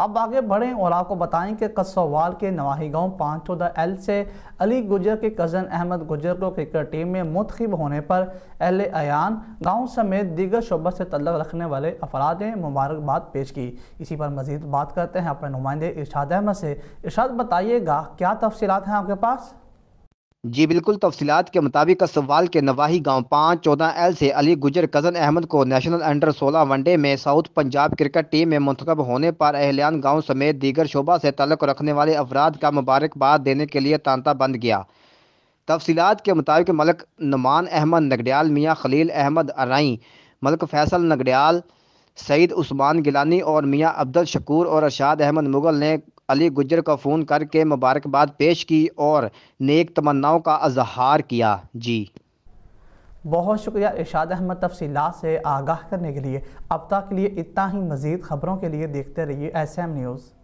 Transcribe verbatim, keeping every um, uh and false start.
اب آگے بڑھیں اور آپ کو بتائیں کہ قصوال کے نواحی گاؤں پانچ چودہ ایل سے علی گجر کے کزن احمد گجر کو کرکٹ ٹیم میں منتخب ہونے پر اہل عیان گاؤں سمیت دیگر شعبہ سے تعلق رکھنے والے افراد نے مبارکباد پیش کی۔ اسی پر مزید بات کرتے ہیں اپنے نمائندے ارشاد احمد سے۔ ارشاد بتائیے گا کیا تفصیلات ہیں آپ کے پاس؟ جی بالکل، تفصیلات کے مطابق قصوال کے نواحی گاؤں پانچ چودہ ایل سے علی گجر کزن احمد کو نیشنل انڈر سولہ ون ڈے میں ساؤتھ پنجاب کرکٹ ٹیم میں منتخب ہونے پر اہلیان گاؤں سمیت دیگر شعبہ سے تعلق رکھنے والے افراد کا مبارکباد دینے کے لیے تانتا بند گیا۔ تفصیلات کے مطابق ملک نعمان احمد نگڑیال، میاں خلیل احمد ارائیں، ملک فیصل نگڑیال، سعید عثمان گیلانی اور میاں عبدالشکور اور ارشاد احمد مغل نے علی گجر کو فون کر کے مبارکباد پیش کی اور نیک تمناؤں کا اظہار کیا۔ جی بہت شکریہ ارشاد احمد تفصیلات سے آگاہ کرنے کے لیے۔ اب تک کے لیے اتنا ہی، مزید خبروں کے لیے دیکھتے رہیے ایس ایم نیوز۔